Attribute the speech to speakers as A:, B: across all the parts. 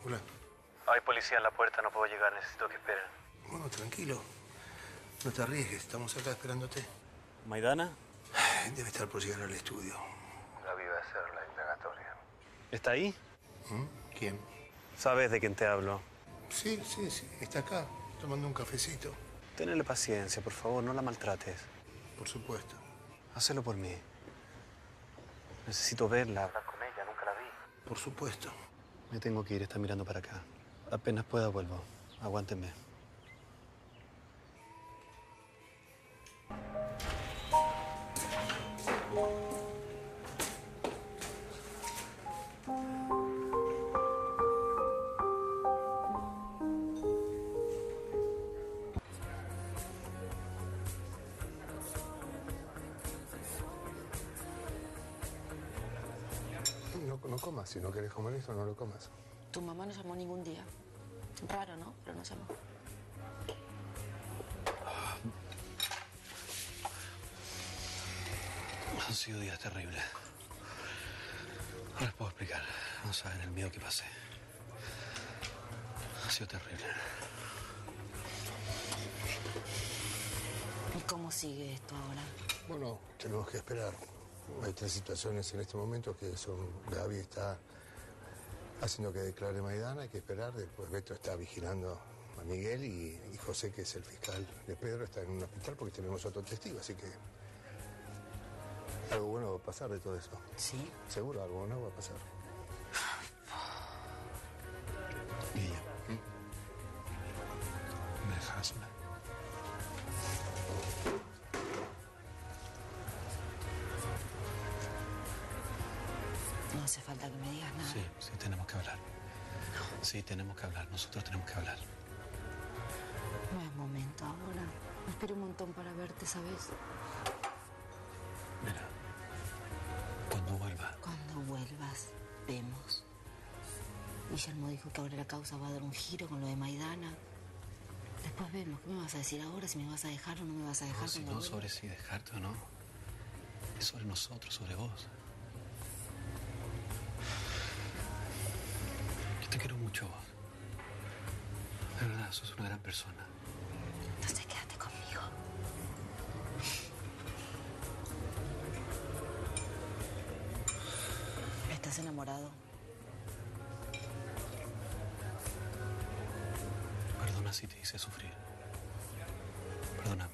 A: Hola.
B: Hay policía en la puerta, no puedo llegar, necesito que esperen.
A: Bueno, tranquilo. No te arriesgues, estamos acá esperándote.
B: ¿Maidana?
A: Debe estar por llegar al estudio.
B: Gaby va a hacer la indagatoria. ¿Está ahí?
A: ¿Quién?
B: ¿Sabes de quién te hablo?
A: Sí, está acá, tomando un cafecito.
B: Tenle paciencia, por favor, no la maltrates.
A: Por supuesto.
B: Hacelo por mí. Necesito verla. Hablar con ella, nunca la vi.
A: Por supuesto.
B: Me tengo que ir, está mirando para acá. Apenas pueda vuelvo. Aguántenme.
A: No comas, si no querés comer eso, no lo comas.
C: Tu mamá no llamó ningún día. Raro, ¿no? Pero no llamó.
B: Han sido días terribles. No les puedo explicar. No saben el miedo que pasé. Ha sido terrible.
C: ¿Y cómo sigue esto ahora?
A: Bueno, tenemos que esperar. Hay tres situaciones en este momento que son... Gaby está haciendo que declare Maidana, hay que esperar. Después Beto está vigilando a Miguel y José, que es el fiscal de Pedro, está en un hospital porque tenemos otro testigo, así que... Algo bueno va a pasar de todo eso.
C: ¿Sí?
A: Seguro algo bueno va a pasar.
B: ¿Y ella? ¿Me dejas una?
C: No hace falta que me digas nada.
B: Sí, tenemos que hablar. Sí, tenemos que hablar. Nosotros tenemos que hablar.
C: No es momento ahora. Me espero un montón para verte, ¿sabes?
B: Mira, cuando vuelva...
C: Cuando vuelvas, vemos. Guillermo dijo que ahora la causa va a dar un giro con lo de Maidana. Después vemos. ¿Qué me vas a decir ahora? ¿Si me vas a dejar o no me vas a dejar?
B: No, si no sobre si dejarte o no. Es sobre nosotros, sobre vos. Yo te quiero mucho, vos. De verdad, sos una gran persona.
C: Entonces quédate conmigo. ¿Estás enamorado?
B: Perdona si te hice sufrir. Perdóname.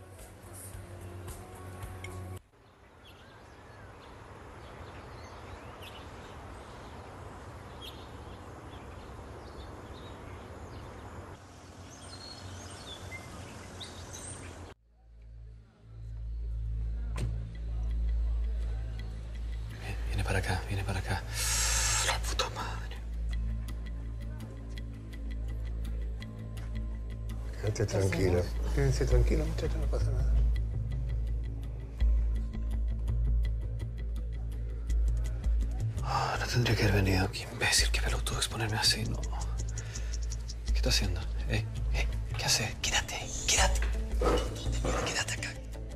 B: Viene para acá, viene para acá. La puta madre.
A: Quédate tranquilo. Quédense tranquilo, muchachos, no pasa nada.
B: Oh, no tendría que haber venido. Qué imbécil, qué pelotudo exponerme así, no. ¿Qué está haciendo? ¿Qué hace? Quédate, quédate. Quédate acá.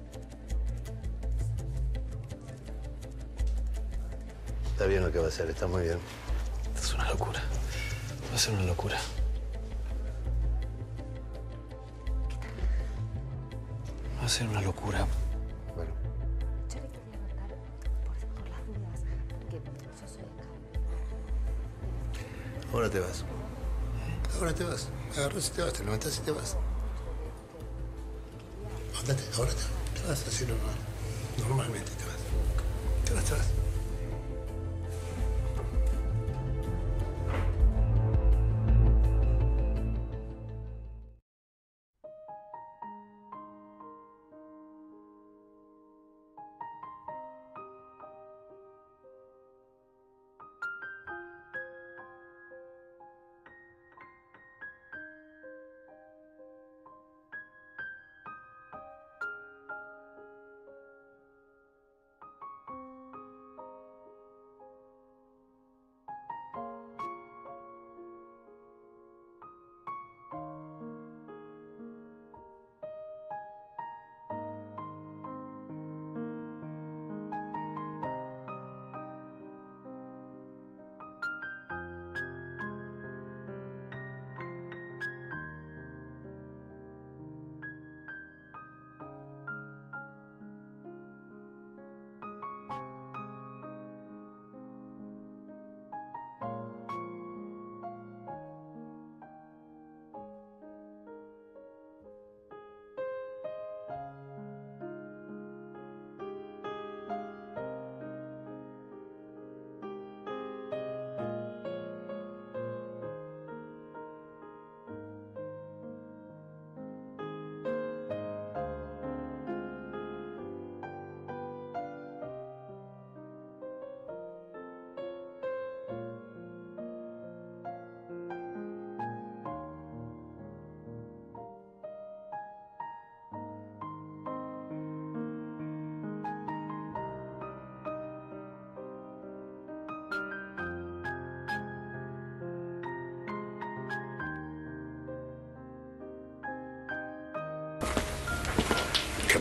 A: Está bien lo que va a hacer, está muy bien.
B: Esto es una locura. Va a ser una locura. Va a ser una locura.
A: Bueno.
C: Yo le quería anotar por las dudas, que yo soy acá.
A: Ahora te vas. Ahora te vas. Agarras y te vas, te levantas y te vas. Ándate, ahora te vas así normal. Normalmente te vas. Te vas.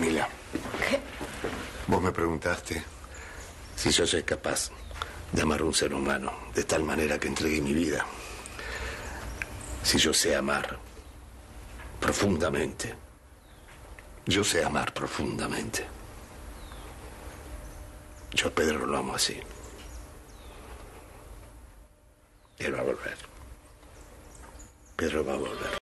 A: Camila.
C: ¿Qué?
A: Vos me preguntaste si yo soy capaz de amar a un ser humano de tal manera que entregue mi vida. Si yo sé amar profundamente. Yo sé amar profundamente. Yo a Pedro lo amo así. Él va a volver. Pedro va a volver.